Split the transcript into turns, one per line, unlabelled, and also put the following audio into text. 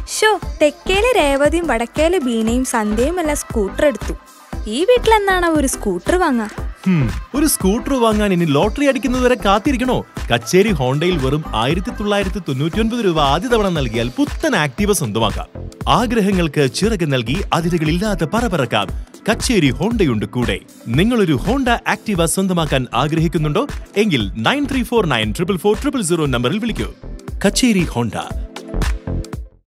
Show തെക്കേലെ രേവതിയും വടക്കേലെ ബീനയും സന്ധ്യയും എല്ലാം scooter എടുത്തു. ഈ വീട്ടിലെന്നാണ് ഒരു സ്കൂട്ടർ വാങ്ങാ?
ഒരു സ്കൂട്ടർ വാങ്ങാൻ ഇനി ലോട്ടറി അടിക്കുന്നതുവരെ കാത്തിരിക്കണോ? കച്ചേരി ഹോണ്ടയിൽ വെറും 1999 രൂപ ആദ്യ തവണ നൽകിയാൽ പുത്തൻ ആക്ടീവ സ്വന്തമാക്കാം. ആഗ്രഹങ്ങൾക്ക് ചിറക് നൽകി അതിരുകളില്ലാതെ പറക്കാം. കച്ചേരി ഹോണ്ടയുണ്ട് കൂടെ. നിങ്ങളൊരു ഹോണ്ട ആക്ടീവ സ്വന്തമാക്കാൻ ആഗ്രഹിക്കുന്നുണ്ടോ? എങ്കിൽ 93494400 നമ്പറിൽ വിളിക്കൂ. കച്ചേരി ഹോണ്ട.